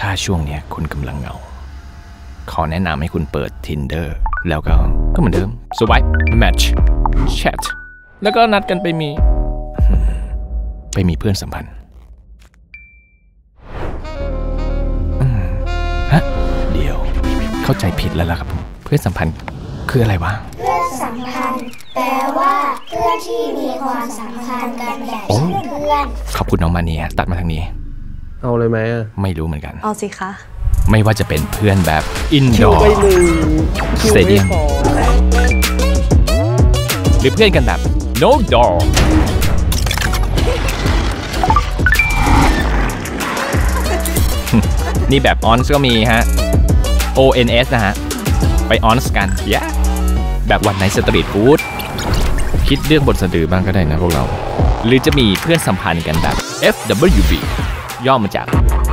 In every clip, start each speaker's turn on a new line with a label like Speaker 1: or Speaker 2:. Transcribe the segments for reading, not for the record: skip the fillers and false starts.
Speaker 1: ถ้าช่วงนี้คุณกำลังเหงาขอแนะนำให้คุณเปิด Tinder แล้วก็เหมือนเดิม Swipe Match Chat แล้วก็นัดกันไปมีเพื่อนสัมพันธ์เดี๋ยวเข้าใจผิดแล้วล่ะครับผมเพื่อนสัมพันธ์คืออะไรวะ
Speaker 2: เพื่อนสัมพันธ์แปลว่าเพื่อนที่มีความสัมพันธ์กันแบบเพื่อน
Speaker 1: ขอบคุณน้องมาเนียตัดมาทางนี้
Speaker 3: เอาเลยไหมอ่ะ
Speaker 1: ไม่รู้เหมือนกัน
Speaker 4: เอาสิคะ
Speaker 1: ไม่ว่าจะเป็นเพื่อนแบบ Indoor Stadium หรือเพื่อนกันแบบ No Door นี่แบบ ONS ก็มีฮะ ONS นะฮะไป ONS กันแบบวันไหนสตรีทฟู้ดคิดเรื่องบนสะดือบ้างก็ได้นะพวกเราหรือจะมีเพื่อนสัมพันธ์กันแบบ FWB ย่อมาจาก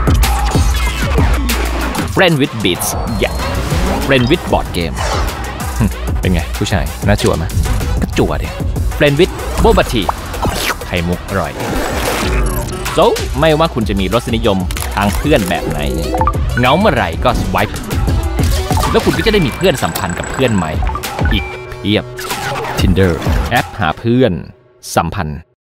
Speaker 1: Friend with Beats Friend with Board Game เป็นไงผู้ชายน่าจั่วไหมก็จั่วดิ Friend with Boba Tea ไข่มุกอร่อยไม่ว่าคุณจะมีรสนิยมทางเพื่อนแบบไหนเหงาเมื่อไหร่ก็ swipe แล้วคุณก็จะได้มีเพื่อนสัมพันธ์กับเพื่อนใหม่อีกเพียบ Tinder แอปหาเพื่อนสัมพันธ์